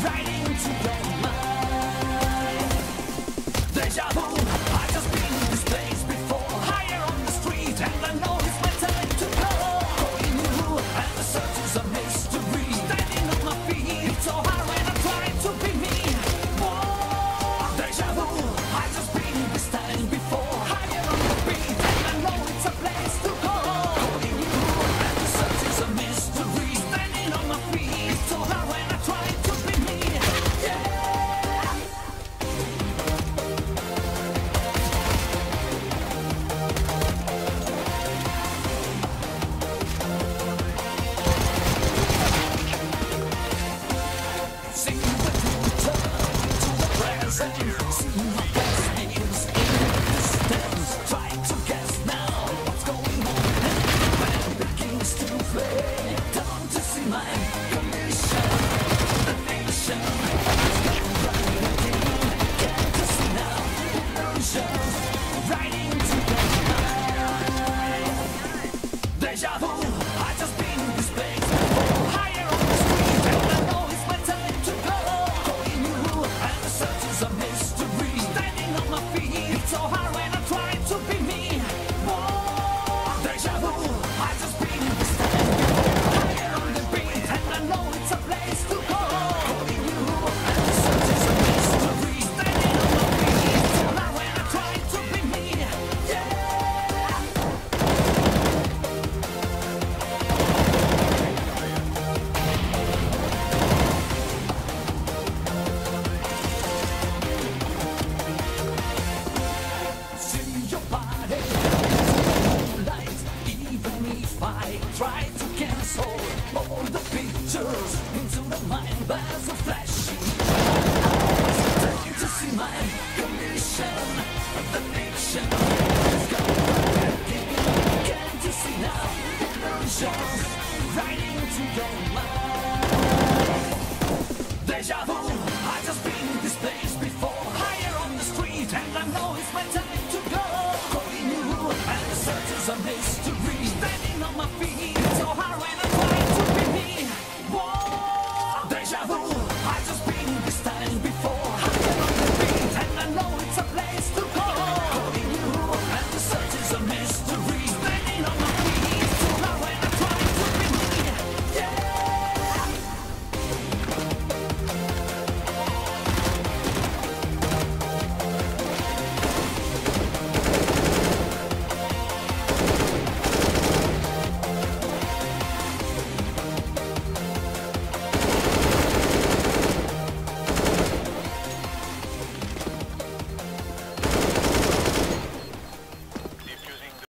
right into your mind. Deja vu, I just been in this place before. Higher on the street, and I know it's my time to go. Going new, and the search is a mystery. Standing on my feet, it's so hard when I try to be me. Whoa, deja vu, I just been in this time before. Higher on the beat, and I know it's a place to go. Going new, and the search is a mystery. Standing on my feet, it's so hard when I try to be me. Yeah. See the future to the present. See my best names in the distance. Try to guess now what's going on. And when it begins to play, down to see my condition. The nation is running again. Get to see now illusions right into your mind. Deja vu, I just been in this place before. Higher on the street, and I know it's my time to go. Going new, and the search is a mystery. Standing on my feet, it's so hard when I try to be me. Whoa, deja vu, I just been in this time before. Higher on the beat, and I know it's a place to go. Going new, and the search is a mystery. Standing on my feet, it's so hard when I try to be me. Yeah. See your body, light. Even if I try to cancel all the pictures into the mind, as a flashing eyes. Time to see my condition. The nation is going again. Can't you see now? Illusions right into your mind. Deja vu, I just been in this place before. Higher on the street, and I know it's my time to go. Going new, and the search is a mystery. Standing on my feet, it's so hard when I try to be me. Whoa, deja vu, I just been in this time before.